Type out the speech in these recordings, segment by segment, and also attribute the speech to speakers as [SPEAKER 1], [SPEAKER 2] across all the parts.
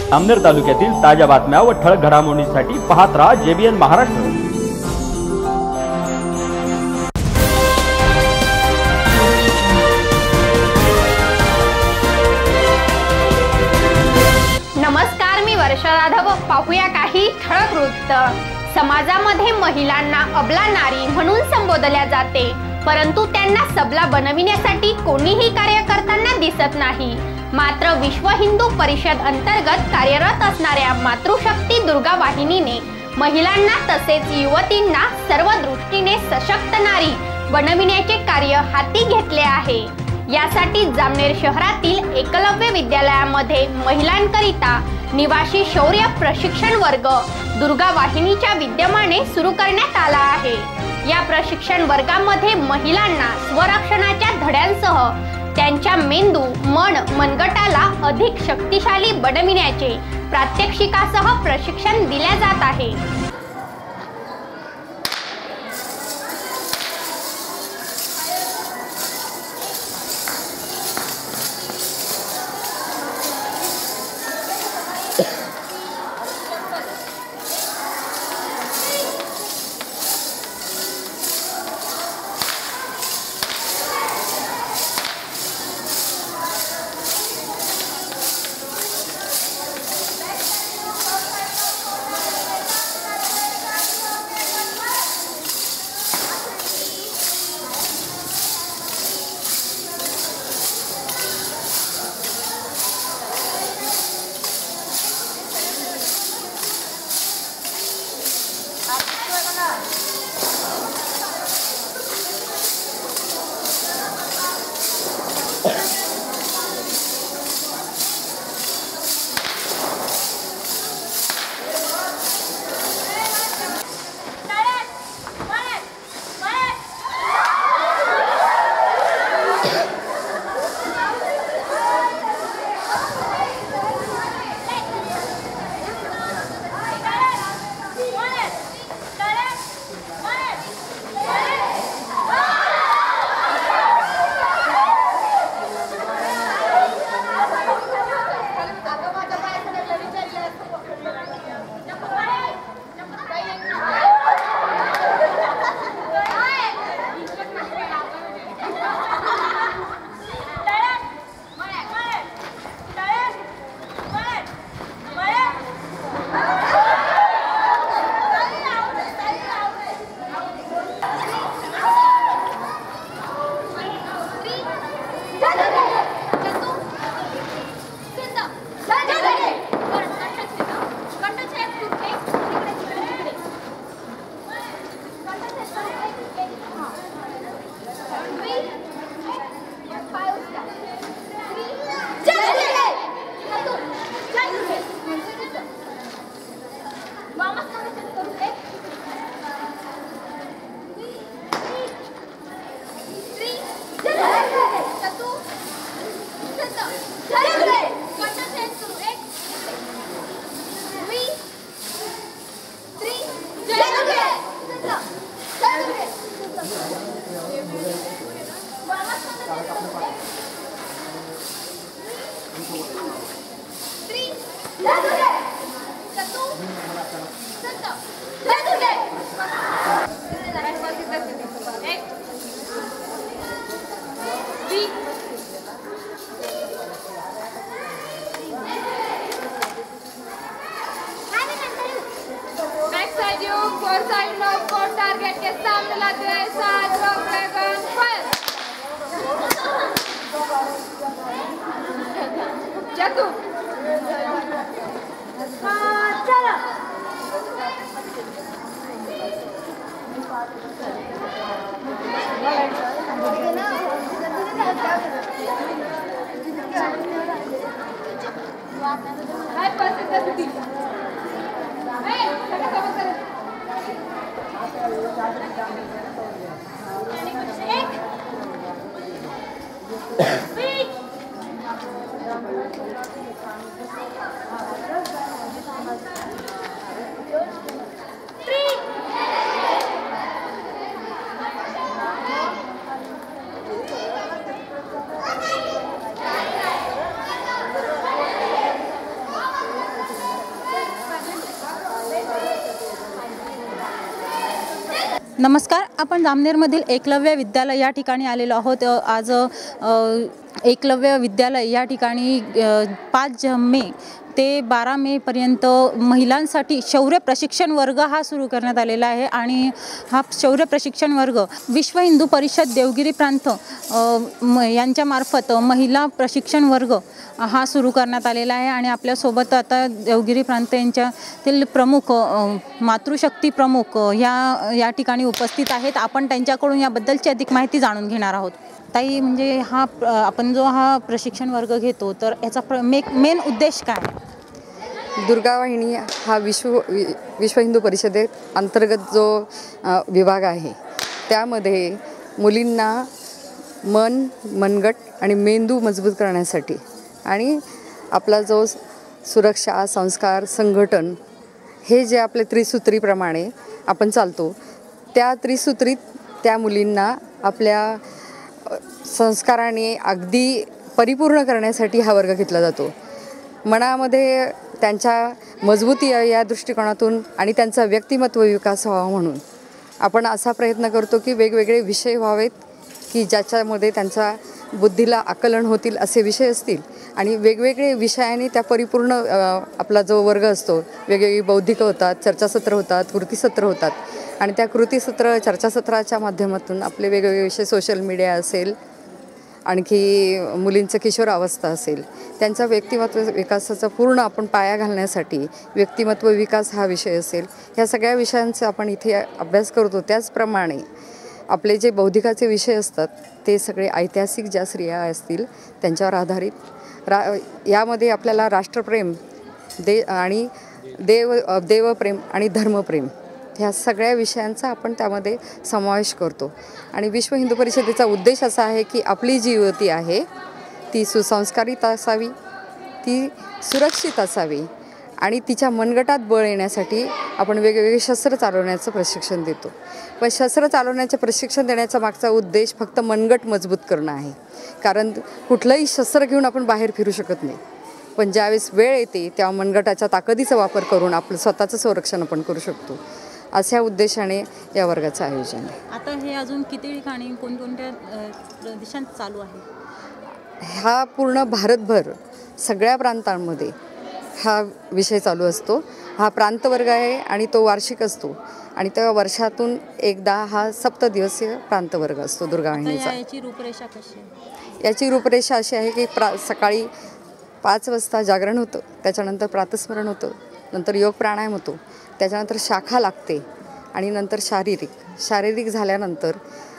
[SPEAKER 1] अमनेर तालुक्यातील ताज्या बातम्या व ठळक घडामोडींसाठी पाहत राहा JBN महाराष्ट्र।
[SPEAKER 2] नमस्कार, मी वर्षा जाधव। पाहूया काही ठळक वृत्त। समाजामध्ये महिलांना अबला नारी म्हणून संबोधल्या जाते, परंतु त्यांना सबला बनविण्यासाठी कोणीही कार्य करताना दिसत नाही। मात्र विश्व हिंदू परिषद अंतर्गत कार्यरत असणाऱ्या मातृशक्ती दुर्गा वाहिनीने महिलांना तसेच युवतींना सर्व दृष्टीने सशक्त नारी बनविण्याचे कार्य हाती घेतले आहे। यासाठी जामनेर शहरातील एकलव्य विद्यालयामध्ये महिलांकरिता निवासी शौर्य प्रशिक्षण वर्ग दुर्गा वाहिनीच्या विद्यमाने सुरू करण्यात आला आहे। या प्रशिक्षण वर्गामध्ये महिलांना स्वरक्षणाच्या धड्यांसह त्यांच्या मेंदू, मन, मनगटाला अधिक शक्तिशाली बनविण्याचे प्रात्यक्षिकासह प्रशिक्षण दिले जात आहे।
[SPEAKER 3] टारगेट के सामने लाते हैं साथ ड्रैगन फायर जतू हाँ चलो हाय परसेंटेज
[SPEAKER 4] नमस्कार, आपण जामनेरमधील एकलव्य विद्यालय या ठिकाणी आलेलो आहोत। आज एकलव्य विद्यालय या ठिकाणी 5 मे ते 12 मेपर्यंत महिलांसाठी शौर्य प्रशिक्षण वर्ग हा सुरू करण्यात आलेला आहे आणि हा शौर्य प्रशिक्षण वर्ग विश्व हिंदू परिषद देवगिरी प्रांत यांच्यामार्फत महिला प्रशिक्षण वर्ग हा सुरू करण्यात आलेला आहे। आणि आपल्यासोबत आता देवगिरी प्रांत यांच्यातील प्रमुख मातृशक्ती प्रमुख या ठिकाणी उपस्थित आहेत। आपण त्यांच्याकडून याबद्दलची अधिक माहिती जाणून घेणार आहोत। ताई, म्हणजे आपण जो हा प्रशिक्षण वर्ग घेतो तर याचा मेन उद्देश काय?
[SPEAKER 5] दुर्गा वाहिनी हा विश्व हिंदू परिषदेत अंतर्गत जो विभाग आहे त्यामध्ये मुलींना मनगट आणि मेंदू मजबूत करण्यासाठी आणि आपला जो सुरक्षा, संस्कार, संघटन हे जे आपले त्रिसूत्रीप्रमाणे आपण चालतो त्या त्रिसूत्रीत त्या मुलींना आपल्या संस्काराने अगदी परिपूर्ण करण्यासाठी हा वर्ग घेतला जातो। मनामध्ये त्यांच्या मजबूती या दृष्टिकोनातून आणि त्यांचा व्यक्तिमत्व विकास व्हावा म्हणून आपण असा प्रयत्न करतो की वेगवेगळे विषय व्हावेत की ज्याच्यामध्ये त्यांचा बुद्धीला आकलन होतील असे विषय असतील आणि वेगवेगळे विषयाने त्या परिपूर्ण आपला जो वर्ग असतो वेगवेगळी बौद्धिक होतात, चर्चासत्र होतात, कृतीसत्र होतात आणि त्या कृतीसत्र चर्चासत्राच्या माध्यमातून आपले वेगवेगळे विषय सोशल मीडिया असेल, आणखी मुलींचं किशोरावस्था असेल, त्यांचा व्यक्तिमत्व विकासाचा पूर्ण आपण पाया घालण्यासाठी व्यक्तिमत्व विकास हा विषय असेल, ह्या सगळ्या विषयांचा आपण इथे अभ्यास करतो। त्याचप्रमाणे आपले जे बौद्धिकाचे विषय असतात ते सगळे ऐतिहासिक ज्या स्त्रिया असतील त्यांच्यावर आधारित यामध्ये आपल्याला राष्ट्रप्रेम आणि देवप्रेम आणि धर्मप्रेम ह्या सगळ्या विषयांचा आपण त्यामध्ये समावेश करतो। आणि विश्व हिंदू परिषदेचा उद्देश असा आहे की आपली जी युवती आहे ती सुसंस्कारित असावी, ती सुरक्षित असावी आणि तिच्या मनगटात बळ येण्यासाठी आपण वेगवेगळे शस्त्र चालवण्याचं प्रशिक्षण देतो। पण शस्त्र चालवण्याचं प्रशिक्षण देण्याचा मागचा उद्देश फक्त मनगट मजबूत करणं आहे, कारण कुठलंही शस्त्र घेऊन आपण बाहेर फिरू शकत नाही, पण ज्यावेळेस वेळ येते तेव्हा मनगटाच्या ताकदीचा वापर करून आपलं स्वतःचं संरक्षण आपण करू शकतो। अशा उद्देशाने या वर्गाचं आयोजन आहे।
[SPEAKER 4] आता हे अजून किती ठिकाणी कोणकोणत्या प्रदेशात चालू आहे?
[SPEAKER 5] हा पूर्ण भारतभर सगळ्या प्रांतांमध्ये हा विषय चालू असतो। हा प्रांतवर्ग आहे आणि तो वार्षिक असतो आणि तेव्हा वर्षातून एकदा हा सप्तदिवसीय प्रांतवर्ग असतो दुर्गा वाहिनीचा।
[SPEAKER 4] याची रूपरेषा कशी आहे?
[SPEAKER 5] याची रूपरेषा अशी आहे की सकाळी 5 वाजता जागरण होतं, त्याच्यानंतर प्रातस्मरण होतं, नंतर योग प्राणायाम होतो, त्याच्यानंतर शाखा लागते आणि नंतर शारीरिक झाल्यानंतर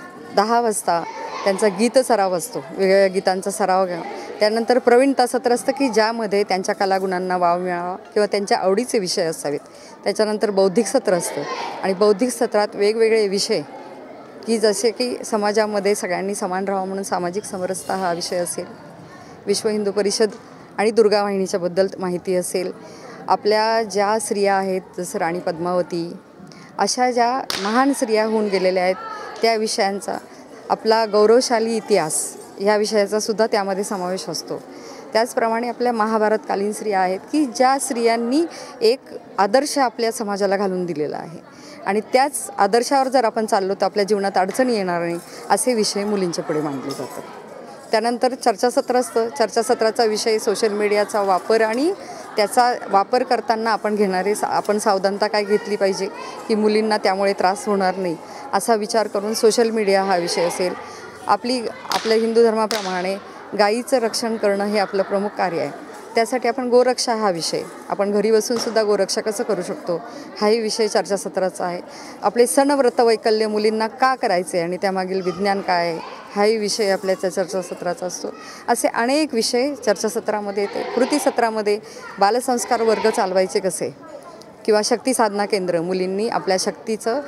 [SPEAKER 5] 10 वाजता त्यांचा गीत सराव असतो, वेगवेगळ्या गीतांचा सराव घ्या। त्यानंतर प्रवीणता सत्र असतं की ज्यामध्ये त्यांच्या कलागुणांना वाव मिळावा किंवा त्यांच्या आवडीचे विषय असावेत। त्याच्यानंतर बौद्धिक सत्र असतं आणि बौद्धिक सत्रात वेगवेगळे विषय की जसे की समाजामध्ये सगळ्यांनी समान राहावं म्हणून सामाजिक समरसता हा विषय असेल, विश्व हिंदू परिषद आणि दुर्गा वाहिनीच्याबद्दल माहिती असेल, आपल्या ज्या स्त्रिया आहेत जसं राणी पद्मावती अशा ज्या महान स्त्रिया होऊन गेलेल्या आहेत त्या विषयांचा, आपला गौरवशाली इतिहास ह्या विषयाचा सुद्धा त्यामध्ये समावेश असतो। त्याचप्रमाणे आपल्या महाभारतकालीन स्त्रिया आहेत की ज्या स्त्रियांनी एक आदर्श आपल्या समाजाला घालून दिलेला आहे आणि त्याच आदर्शावर जर आपण चाललो तर आपल्या जीवनात अडचणी येणार नाही असे विषय मुलींच्या पुढे मांडले जातात। त्यानंतर चर्चासत्र असतं। चर्चासत्राचा विषय सोशल मीडियाचा वापर आणि त्याचा वापर करताना आपण सावधानता काय घेतली पाहिजे की मुलींना त्यामुळे त्रास होणार नाही असा विचार करून सोशल मीडिया हा विषय असेल। आपल्या हिंदू धर्माप्रमाणे गायीचं रक्षण करणं हे आपलं प्रमुख कार्य आहे, त्यासाठी आपण गोरक्षा हा विषय आपण घरी बसूनसुद्धा गोरक्षा कसं करू शकतो हाही विषय चर्चासत्राचा आहे। आपले सण व्रत वैकल्य मुलींना का करायचे आणि त्यामागील विज्ञान काय आहे हाही विषय आपल्या चर्चासत्राचा असतो। असे अनेक विषय चर्चासत्रामध्ये येते। कृतीसत्रामध्ये बालसंस्कार वर्ग चालवायचे कसे किंवा शक्ती साधना केंद्र, मुलींनी आपल्या शक्तीचं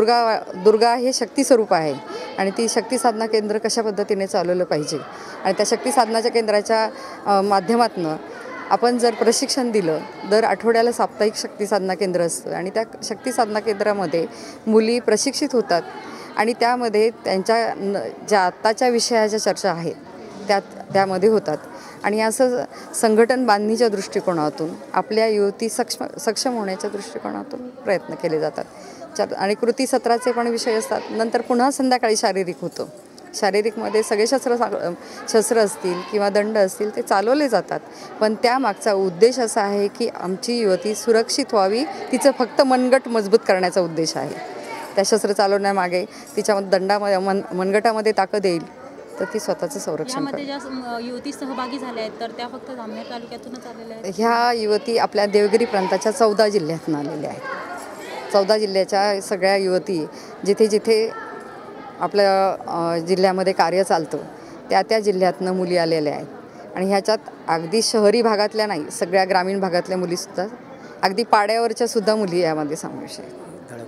[SPEAKER 5] दुर्गा हे शक्ती स्वरूप आहे आणि ती शक्ती साधना केंद्र कशा पद्धतीने चालवलं पाहिजे आणि त्या शक्ती साधनाच्या केंद्राच्या माध्यमातून आपण जर प्रशिक्षण दिलं, दर आठवड्याला साप्ताहिक शक्ती साधना केंद्र असतं आणि त्या शक्ती साधना केंद्रामध्ये मुली प्रशिक्षित होतात आणि त्यामध्ये त्यांच्या ज्या आत्ताच्या विषयाच्या चर्चा आहेत त्यामध्ये होतात आणि असं संघटन बांधणीच्या दृष्टिकोनातून आपल्या युवती सक्षम होण्याच्या दृष्टिकोनातून प्रयत्न केले जातात। आणि कृती सत्राचे पण विषय असतात. नंतर पुन्हा संध्याकाळी शारीरिक होतं. शारीरिकमध्ये सगळे शस्त्र असतील किंवा दंड असतील ते चालवले जातात. पण त्यामागचा उद्देश असा आहे की आमची युवती सुरक्षित व्हावी, तिचं फक्त मनगट मजबूत करण्याचा उद्देश आहे. त्या शस्त्र चालवण्यामागे तिच्या दंडामध्ये मनगटामध्ये ताकद येईल तर ती स्वतःचं संरक्षण करेल.
[SPEAKER 4] ज्या युवती सहभागी झाल्या आहेत तर त्या फक्त जामनेर तालुक्यातूनच आलेल्या आहेत.
[SPEAKER 5] ह्या युवती आपल्या देवगिरी प्रांताच्या 14 जिल्ह्यातून आलेल्या आहेत. 14 जिल्ह्याच्या सगळ्या युवती जिथे जिथे आपल्या जिल्ह्यामध्ये कार्य चालतं त्या जिल्ह्यातनं मुली आलेल्या आहेत. आणि ह्याच्यात अगदी शहरी भागातल्या नाही, सगळ्या ग्रामीण भागातल्या मुलीसुद्धा, अगदी पाड्यावरच्या सुद्धा मुली यामध्ये समावेश आहेत.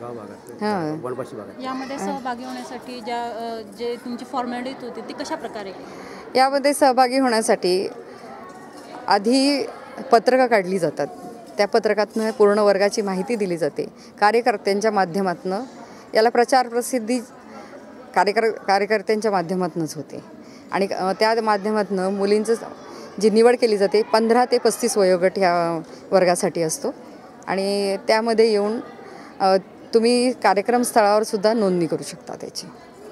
[SPEAKER 4] यामध्ये सहभागी होण्यासाठी जे तुमची फॉर्मॅलिटी होती ती कशा प्रकारे?
[SPEAKER 5] यामध्ये सहभागी होण्यासाठी आधी पत्रकं काढली जातात. त्या पत्रकातनं पूर्ण वर्गाची माहिती दिली जाते. कार्यकर्त्यांच्या माध्यमातून याला प्रचार प्रसिद्धी कार्यकर्त्यांच्या माध्यमातूनच होते. आणि त्या माध्यमातून मुलींचं जी निवड केली जाते 15 ते 35 वयोगट ह्या वर्गासाठी असतो. आणि त्यामध्ये येऊन तुम्ही कार्यक्रम स्थळावर सुद्धा नोंदणी करू शकता त्याची.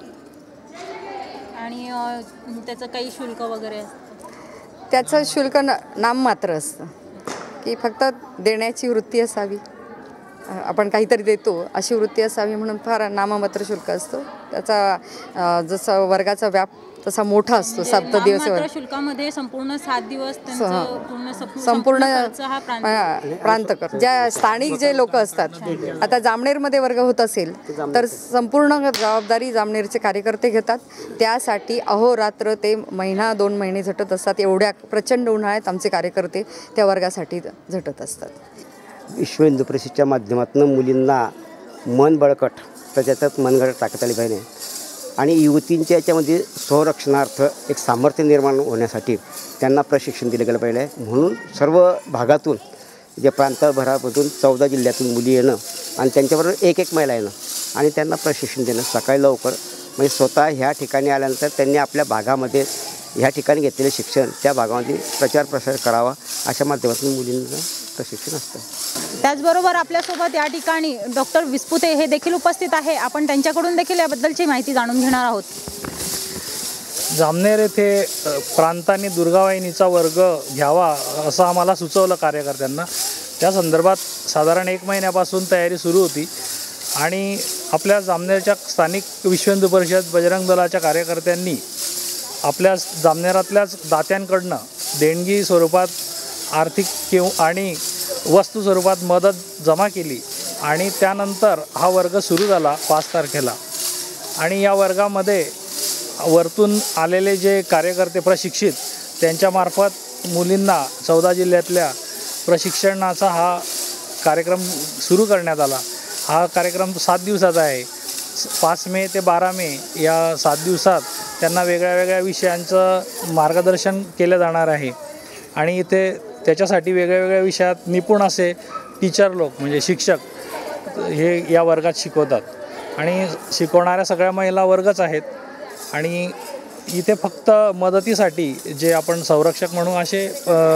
[SPEAKER 4] आणि त्याचं काही शुल्क वगैरे असतं?
[SPEAKER 5] त्याचं शुल्क नाममात्र असतं की फक्त देण्याची वृत्ती असावी, आपण काहीतरी देतो अशी वृत्ती असावी म्हणून फार नाममात्र शुल्क असतो. त्याचा जसा वर्गाचा व्याप तसा मोठा असतो. 7 दिवस
[SPEAKER 4] शुल्कामध्ये संपूर्ण 7 दिवस
[SPEAKER 5] संपूर्ण प्रांत कर ज्या स्थानिक जे लोक असतात. आता जामनेरमध्ये वर्ग होत असेल तर संपूर्ण जबाबदारी जामनेरचे कार्यकर्ते घेतात. त्यासाठी अहोरात्र ते महिना 2 महिने झटत असतात. एवढ्या प्रचंड उन्हाळ्यात आमचे कार्यकर्ते त्या वर्गासाठी झटत असतात.
[SPEAKER 6] विश्व हिंदू परिषदेच्या माध्यमातून मुलींना मन बळकट तर त्याच्यात मनगट टाकत आली पाहिजे. आणि युवतींच्या याच्यामध्ये संरक्षणार्थ एक सामर्थ्य निर्माण होण्यासाठी त्यांना प्रशिक्षण दिलं गेलं पाहिजे. म्हणून सर्व भागातून जे प्रांतभरामधून 14 जिल्ह्यातून मुली येणं आणि त्यांच्याबरोबर एक महिला येणं आणि त्यांना प्रशिक्षण देणं सकाळी लवकर, म्हणजे स्वतः ह्या ठिकाणी आल्यानंतर त्यांनी आपल्या भागामध्ये ह्या ठिकाणी घेतलेले शिक्षण त्या भागामध्ये प्रचार प्रसार करावा अशा माध्यमातून मुलींना प्रशिक्षण असतं.
[SPEAKER 4] त्याचबरोबर आपल्यासोबत या ठिकाणी डॉक्टर विस्पुते हे देखील उपस्थित आहे. आपण त्यांच्याकडून देखील याबद्दलची माहिती जाणून घेणार आहोत.
[SPEAKER 7] जामनेर येथे प्रांतांनी दुर्गावाहिनीचा वर्ग घ्यावा असं आम्हाला सुचवलं कार्यकर्त्यांना. त्या संदर्भात साधारण 1 महिन्यापासून तयारी सुरू होती. आणि आपल्या जामनेरच्या स्थानिक विश्व हिंदू परिषद बजरंग दलाच्या कार्यकर्त्यांनी आपल्या जामनेरातल्याच दात्यांकडनं देणगी स्वरूपात आर्थिक आणि वस्तू स्वरूपात मदत जमा केली. आणि त्यानंतर हा वर्ग सुरू झाला 5 तारखेला. आणि या वर्गामध्ये वरतून आलेले जे कार्यकर्ते प्रशिक्षित त्यांच्यामार्फत मुलींना 14 जिल्ह्यातल्या प्रशिक्षणाचा हा कार्यक्रम सुरू करण्यात आला. हा कार्यक्रम 7 दिवसाचा आहे. 5 मे ते 12 मे या 7 दिवसात त्यांना वेगळ्या वेगळ्या विषयांचं मार्गदर्शन केलं जाणार आहे. आणि इथे त्याच्यासाठी वेगळ्या वेगळ्या विषयात निपुण असे टीचर लोक म्हणजे शिक्षक हे या वर्गात शिकवतात. आणि शिकवणाऱ्या सगळ्या महिला वर्गच आहेत. आणि इथे फक्त मदतीसाठी जे आपण संरक्षक म्हणू असे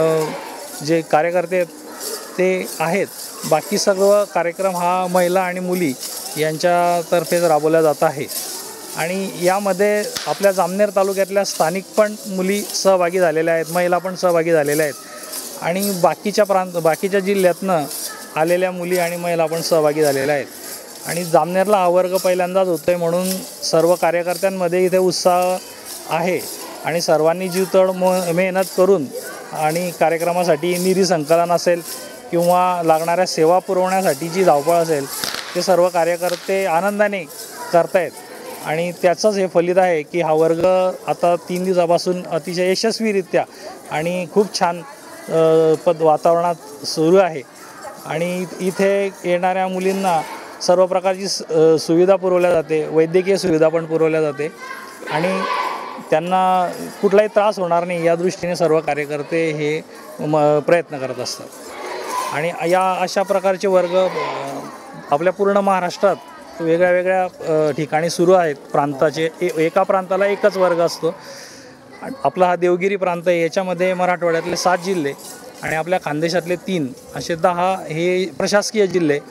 [SPEAKER 7] जे कार्यकर्ते ते आहेत. बाकी सर्व कार्यक्रम हा महिला आणि मुली यांच्यातर्फेच राबवला जात आहे. आणि यामध्ये आपल्या जामनेर तालुक्यातल्या स्थानिक पण मुली सहभागी झालेल्या आहेत, महिला पण सहभागी झालेल्या आहेत. आणि बाकीच्या जिल्ह्यातनं आलेल्या मुली आणि महिला पण सहभागी झालेल्या आहेत. आणि जामनेरला हा वर्ग पहिल्यांदाच होतो आहे म्हणून सर्व कार्यकर्त्यांमध्ये इथे उत्साह आहे. आणि सर्वांनी जीवतोड मेहनत करून आणि कार्यक्रमासाठी निधी संकलन असेल किंवा लागणाऱ्या सेवा पुरवण्यासाठी जी धावपळ असेल ते सर्व कार्यकर्ते आनंदाने करतायत. आणि त्याचंच हे फलित आहे की हा वर्ग आता 3 दिवसापासून अतिशय यशस्वीरित्या आणि खूप छान वातावरणात सुरू आहे. आणि इथे येणाऱ्या मुलींना सर्व प्रकारची सुविधा पुरवल्या जाते, वैद्यकीय सुविधा पण पुरवल्या जाते. आणि त्यांना कुठलाही त्रास होणार नाही या दृष्टीने सर्व कार्यकर्ते हे प्रयत्न करत असतात. आणि या अशा प्रकारचे वर्ग आपल्या पूर्ण महाराष्ट्रात वेगळ्या वेगळ्या ठिकाणी सुरू आहेत. प्रांताचे एका प्रांताला एकच वर्ग असतो. आपला हा देवगिरी प्रांत आहे. याच्यामध्ये मराठवाड्यातले 7 जिल्हे आणि आपल्या खानदेशातले 3 असे 10 हे प्रशासकीय जिल्हे.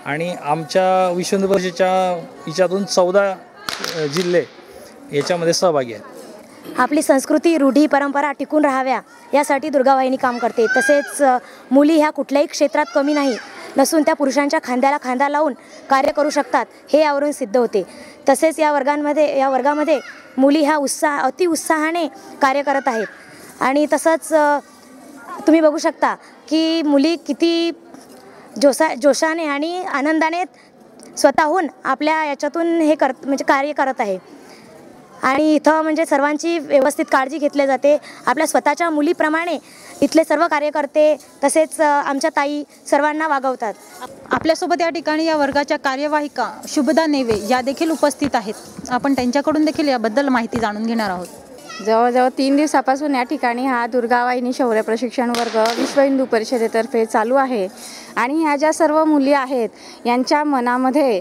[SPEAKER 7] आणि आमच्या विश्व हिंदू परिषदेच्या हिच्यातून 14 जिल्हे याच्यामध्ये सहभागी आहेत.
[SPEAKER 8] आपली संस्कृती, रूढी, परंपरा टिकून राहाव्या यासाठी दुर्गावाहिनी काम करते. तसेच मुली ह्या कुठल्याही क्षेत्रात कमी नाही नसून त्या पुरुषांच्या खांद्याला खांदा लावून कार्य करू शकतात हे यावरून सिद्ध होते. तसेच या वर्गामध्ये मुली ह्या अति उत्साहाने कार्य करत आहेत. आणि तसंच तुम्ही बघू शकता की मुली किती जोशाने आणि आनंदाने स्वतःहून आपल्या याच्यातून हे म्हणजे कार्य करत आहे. आणि इथं म्हणजे सर्वांची व्यवस्थित काळजी घेतली जाते. आपल्या स्वतःच्या मुलीप्रमाणे इथले सर्व कार्यकर्ते तसेच आमच्या ताई सर्वांना वागवतात.
[SPEAKER 4] आपल्यासोबत या ठिकाणी या वर्गाच्या कार्यवाहिका शुभदा नेवे या देखील उपस्थित आहेत. आपण त्यांच्याकडून देखील याबद्दल माहिती जाणून घेणार आहोत.
[SPEAKER 3] जवळजवळ 3 दिवसापासून या ठिकाणी हा दुर्गावाहिनी शौर्य प्रशिक्षण वर्ग विश्व हिंदू परिषदेतर्फे चालू आहे. आणि ह्या ज्या सर्व मुली आहेत यांच्या मनामध्ये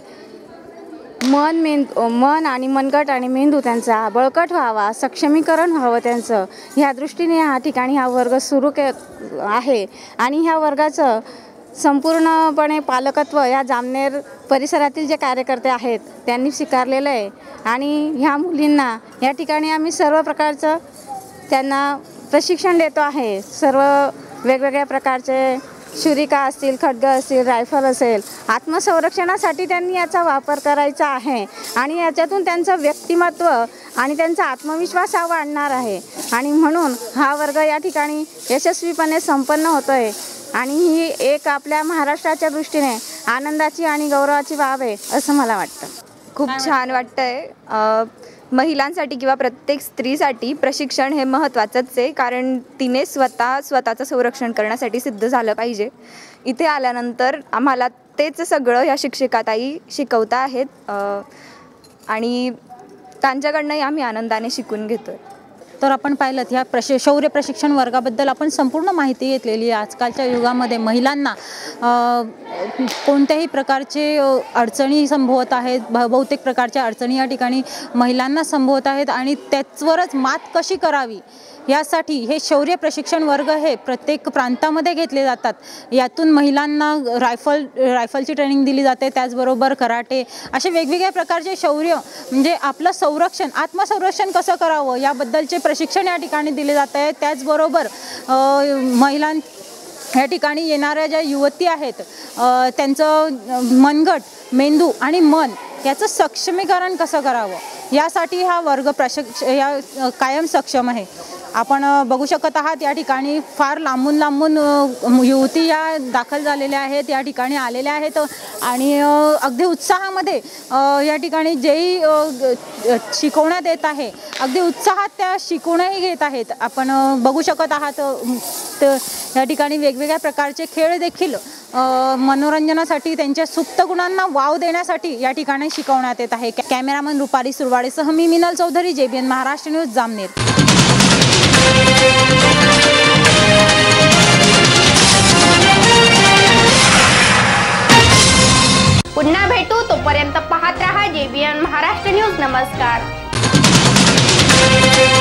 [SPEAKER 3] मन आणि मनगट आणि मेंदू त्यांचा बळकट व्हावा, सक्षमीकरण व्हावं त्यांचं, ह्या दृष्टीने ह्या ठिकाणी हा वर्ग सुरू आहे. आणि ह्या वर्गाचं संपूर्णपणे पालकत्व ह्या जामनेर परिसरातील जे कार्यकर्ते आहेत त्यांनी स्वीकारलेलं आहे. आणि ह्या मुलींना या ठिकाणी आम्ही सर्व प्रकारचं त्यांना प्रशिक्षण देतो आहे. सर्व वेगवेगळ्या प्रकारचे छुरिका असतील, खड्ग असतील, रायफल असेल, आत्मसंरक्षणासाठी त्यांनी याचा वापर करायचा आहे. आणि याच्यातून त्यांचं व्यक्तिमत्व आणि त्यांचा आत्मविश्वास हा वाढणार आहे. आणि म्हणून हा वर्ग या ठिकाणी यशस्वीपणे संपन्न होतो आहे. आणि ही एक आपल्या महाराष्ट्राच्या दृष्टीने आनंदाची आणि गौरवाची बाब आहे असं मला वाटतं.
[SPEAKER 9] खूप छान वाटतंय. महिलांसाठी किंवा प्रत्येक स्त्रीसाठी प्रशिक्षण हे महत्त्वाचंच आहे, कारण तिने स्वतःचं संरक्षण करण्यासाठी सिद्ध झालं पाहिजे. इथे आल्यानंतर आम्हाला तेच सगळं ह्या शिक्षिकाताई शिकवता आहेत आणि त्यांच्याकडनंही आम्ही आनंदाने शिकून घेतोय.
[SPEAKER 4] तर आपण पाहिलं ह्या शौर्य प्रशिक्षण वर्गाबद्दल आपण संपूर्ण माहिती घेतलेली आहे. आजकालच्या युगामध्ये महिलांना कोणत्याही प्रकारचे अडचणी संभवत आहेत, बहुतेक प्रकारच्या अडचणी या ठिकाणी महिलांना संभवत आहेत आणि त्याचवरच मात कशी करावी यासाठी हे शौर्य प्रशिक्षण वर्ग हे प्रत्येक प्रांतामध्ये घेतले जातात. यातून महिलांना रायफलची ट्रेनिंग दिली जाते, त्याचबरोबर कराटे असे वेगवेगळ्या प्रकारचे शौर्य म्हणजे आपलं संरक्षण, आत्मसंरक्षण कसं करावं याबद्दलचे प्रशिक्षण या ठिकाणी दिले जात आहे. त्याचबरोबर महिलां या ठिकाणी येणाऱ्या ज्या युवती आहेत त्यांचं मनगट, मेंदू आणि मन याचं सक्षमीकरण कसं करावं यासाठी हा वर्ग कायम सक्षम आहे. आपण बघू शकत आहात या ठिकाणी फार लांबून युवती या दाखल झालेल्या आहेत, या ठिकाणी आलेल्या आहेत आणि अगदी उत्साहामध्ये या ठिकाणी जेही शिकवण्यात येत आहे अगदी उत्साहात त्या शिकवणही घेत आहेत. आपण बघू शकत आहात या ठिकाणी वेगवेगळ्या प्रकारचे खेळ देखील मनोरंजनासाठी त्यांच्या सुप्त गुणांना वाव देण्यासाठी या ठिकाणी शिकवण्यात येत आहे. कॅमेरामन रुपाली सुरवाडेसह मी मिनल चौधरी, JBN महाराष्ट्र न्यूज, जामनेर.
[SPEAKER 2] पुन्हा भेटू, तोपर्यंत पाहत रहा JBN महाराष्ट्र न्यूज. नमस्कार.